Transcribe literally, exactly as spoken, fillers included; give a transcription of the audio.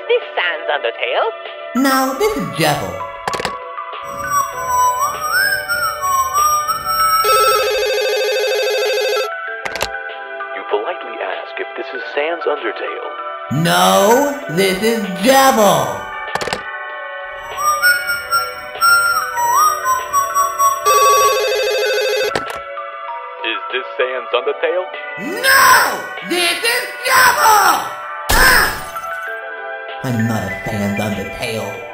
this Sans Undertale? No, this is Jevil. You politely ask if this is Sans Undertale. No, this is Jevil. Is this Sans Undertale? No, this is Jevil. Ah! I'm not a Sans Undertale.